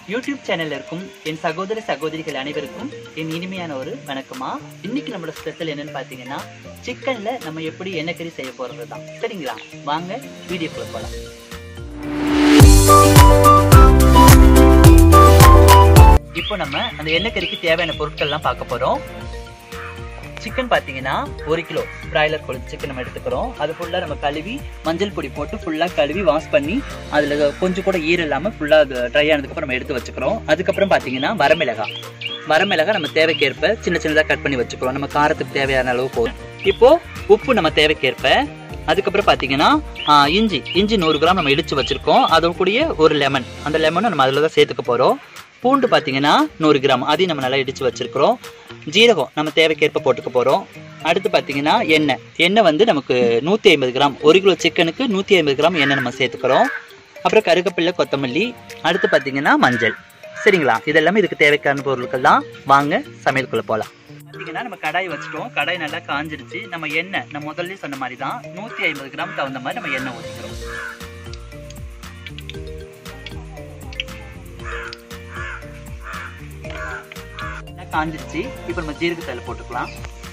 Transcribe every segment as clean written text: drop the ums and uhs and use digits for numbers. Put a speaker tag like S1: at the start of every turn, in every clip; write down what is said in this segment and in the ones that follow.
S1: YouTube சேனல்ல இருக்கும் என் சகோதர சகோதரிகள் அனைவருக்கும் என் இனிமையான ஒரு வணக்கமா. இன்னைக்கு நம்மளோட ஸ்பெஷல் என்னன்னு பாத்தீங்கன்னா, சிக்கன்ல நம்ம எப்படி எண்ணெய் கறி செய்ய போறது தான். சரிங்களா, வாங்க வீடியோக்குள்ள போலாம். இப்போ நம்ம அந்த எண்ணெய் கறிக்கு தேவையான பொருட்கள் எல்லாம் பார்க்க போறோம். சிக்கன் பாத்தீங்கன்னா 1 கிலோ பிராய்லர் கோழி சிக்கன் நம்ம எடுத்துக்கிறோம். அது ஃபுல்லா நம்ம கழுவி மஞ்சள் பொடி போட்டு ஃபுல்லா கழுவி வாஷ் பண்ணி அதுல கொஞ்சம் கூட ஈரம் இல்லாம ஃபுல்லா ட்ரை ஆனதுக்கு அப்புறம் நம்ம எடுத்து வச்சுக்கிறோம். அதுக்கப்புறம் பாத்தீங்கன்னா வரமிளகாய் நம்ம தேவைக்கேற்ப சின்ன சின்னதா கட் பண்ணி வச்சுக்கிறோம். நம்ம காரத்துக்கு தேவையான அளவு போதும். இப்போ உப்பு நம்ம தேவைக்கேற்ப. அதுக்கப்புறம் பாத்தீங்கன்னா இஞ்சி 100 கிராம் நம்ம இடிச்சு வச்சிருக்கோம். அதோட கூடிய ஒரு லெமன், அந்த லெமனை நம்ம அதுல தான் சேர்த்துக்க போறோம். பூண்டு பாத்தீங்கன்னா 100 கிராம், அதையும் நம்ம நல்லா இடிச்சு வச்சிருக்கிறோம். ஜீரகம் நம்ம தேவைக்கேற்ப போட்டுக்க போறோம். அடுத்து பாத்தீங்கன்னா எண்ணெய் வந்து நமக்கு 150 கிராம், 1 கிலோ சிக்கனுக்கு 150 கிராம் எண்ணெய் நம்ம சேர்த்துக்கிறோம். அப்புறம் கருவேப்பிலை, கொத்தமல்லி, அடுத்து பாத்தீங்கன்னா மஞ்சள். சரிங்களா, இதெல்லாமே இதுக்கு தேவைக்கான பொருட்கள் தான். வாங்க சமையலுக்குள்ள போலாம். பாத்தீங்கன்னா நம்ம கடாய் வச்சுட்டோம். கடாய் நல்லா காஞ்சிருச்சு. நம்ம எண்ணெய் நம்ம முதல்ல சொன்ன மாதிரி தான் 150 கிராம் தகுந்த மாதிரி நம்ம எண்ணெய் ஊற்றிக்கிறோம். காஞ்சிருச்சு. இப்ப நம்ம ஜீரகத்தை போட்டுக்கலாம்.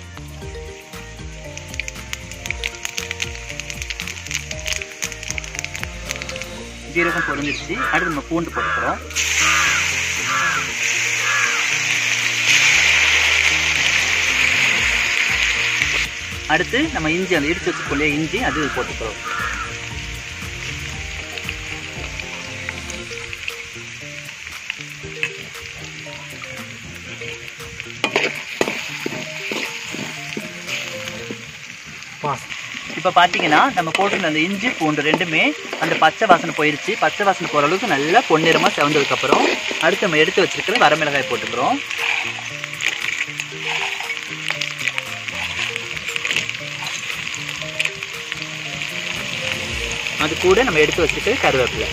S1: ஜீரகம் பொரிஞ்சிருச்சு. அடுத்து நம்ம பூண்டு போட்டுக்கிறோம். அடுத்து நம்ம இஞ்சி, அந்த இடிச்சு வச்சுக்கொண்டே இஞ்சி அது போட்டுக்கிறோம். இப்ப பாத்தீங்கன்னா நம்ம போட்டிருந்த அந்த இஞ்சி பூண்டு ரெண்டுமே அந்த பச்சை வாசனை போயிருச்சு. பச்சை வாசனை போற அளவுக்கு நல்லா பொன்னிறமா செவந்ததுக்கு அப்புறம் அடுத்து நம்ம எடுத்து வச்சிருக்கிற வரமிளகாய் போட்டுக்கிறோம். அது கூட நம்ம எடுத்து வச்சிருக்கிற கருவேப்பிலை.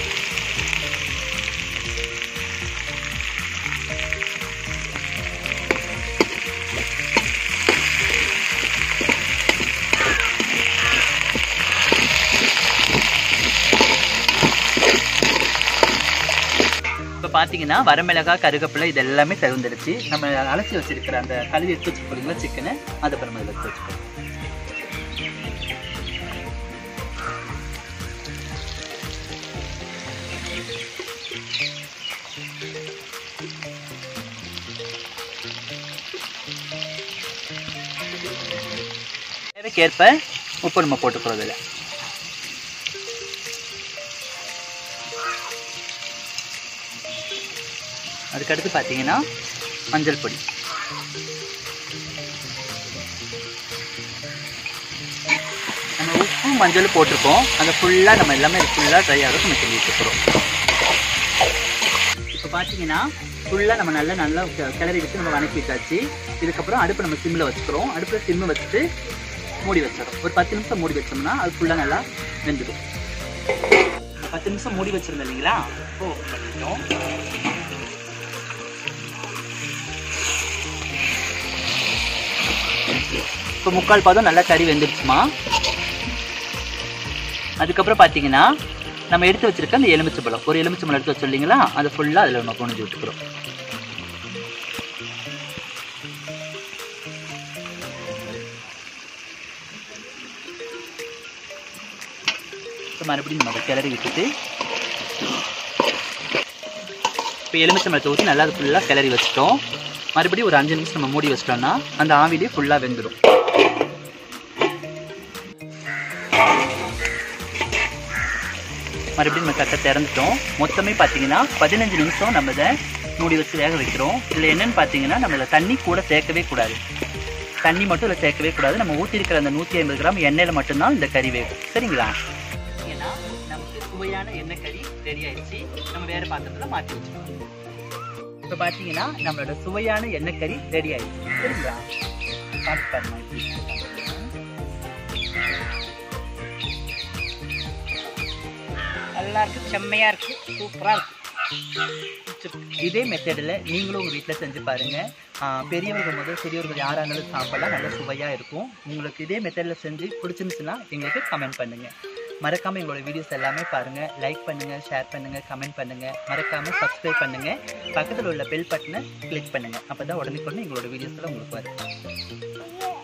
S1: இப்போ பார்த்தீங்கன்னா வரமிளகாய், கருவேப்பிலை இது எல்லாமே செவந்துடுச்சு. நம்ம அலசி வச்சிருக்கிற அந்த கழுவி எடுத்து வச்சுருக்கீங்களா சிக்கனை, அதை அப்புறம் நம்ம எடுத்து வச்சுக்கோங்க. தேவைக்கேற்ப உப்பு நம்ம போட்டுக்கிறோம். இதில் அதுக்கடுத்து பார்த்தீங்கன்னா மஞ்சள் பொடி, நம்ம உப்பு மஞ்சள் போட்டிருக்கோம். அதை ஃபுல்லாக நம்ம எல்லாமே ஃபுல்லாக ட்ரை ஆக நம்ம சொல்லி வச்சுக்கிறோம். இப்போ பார்த்தீங்கன்னா ஃபுல்லாக நம்ம நல்லா கிளறி வச்சு நம்ம வணக்கி வச்சாச்சு. இதுக்கப்புறம் அடுப்பு நம்ம சிம்மில் வச்சுக்கிறோம். அடுப்பில் சிம்மு வச்சுட்டு மூடி வச்சிடறோம். ஒரு 10 நிமிஷம் மூடி வச்சோம்னா அது ஃபுல்லாக நல்லா வெந்துடும். 10 நிமிஷம் மூடி வச்சுருந்தோம் இல்லைங்களா, இப்போ பண்ணிட்டோம். இப்போ 3/4 பாதம் நல்லா கறி வெந்துடுச்சுமா. அதுக்கப்புறம் பார்த்தீங்கன்னா நம்ம எடுத்து வச்சிருக்க அந்த எலுமிச்சம்பழம், ஒரு எலுமிச்சம்பழம் எடுத்து வச்சோம் இல்லைங்களா, அதை ஃபுல்லாக அதில் நம்ம புழிஞ்சு விட்டுக்கிறோம். மறுபடியும் நம்ம கிளறி விட்டுட்டு இப்போ எலுமிச்சம்பழத்தை ஊற்றி நல்லா அது ஃபுல்லாக கிளறி வச்சுட்டோம். மறுபடியும் ஒரு 5 நிமிஷம் நம்ம மூடி வச்சிட்டோம்னா அந்த ஆவிலே ஃபுல்லாக வெந்துடும். மறுபடியும் நம்ம கட்டை திறந்துட்டோம். மொத்தமே பார்த்தீங்கன்னா 15 நிமிஷம் நம்ம இதை மூடி வச்சு வேக வைக்கிறோம். இதில் என்னென்னு பார்த்தீங்கன்னா நம்ம இதில் தண்ணி கூட சேர்க்கவே கூடாது. தண்ணி மட்டும் இதில் சேர்க்கவே கூடாது. நம்ம ஊற்றிருக்கிற அந்த 150 கிராம் எண்ணெயில் மட்டும்தான் இந்த கறி வேகும். சரிங்களா, ஏன்னா நமக்கு சுவையான எண்ணெய் கறி ரெடி ஆயிடுச்சு. நம்ம வேறு பாத்திரத்தில் மாற்றி வச்சுக்கோம். இப்போ பார்த்தீங்கன்னா நம்மளோட சுவையான எண்ணெய் கறி ரெடி ஆயிடுச்சு. சரிங்களா, பார்த்து பாருங்க.
S2: நல்லா இருக்கு, செம்மையா இருக்கு, சூப்பரா இருக்கு.
S1: இதே மெத்தடில் நீங்களும் உங்கள் வீட்டில் செஞ்சு பாருங்கள். பெரியவர்கள் முதல் சிறியவர்கள் யாராக இருந்தாலும் சாப்பிடலாம். நல்ல சுவையாக இருக்கும். உங்களுக்கு இதே மெத்தடில் செஞ்சு பிடிச்சிருந்துச்சுன்னா எங்களுக்கு கமெண்ட் பண்ணுங்கள். மறக்காமல் எங்களோட வீடியோஸ் எல்லாமே பாருங்கள். லைக் பண்ணுங்கள், ஷேர் பண்ணுங்கள், கமெண்ட் பண்ணுங்கள். மறக்காமல் சப்ஸ்கிரைப் பண்ணுங்கள். பக்கத்தில் உள்ள பெல் பட்டனை கிளிக் பண்ணுங்கள். அப்போ தான் உடனே எங்களோட வீடியோஸ்லாம் உங்களுக்கு வரும்.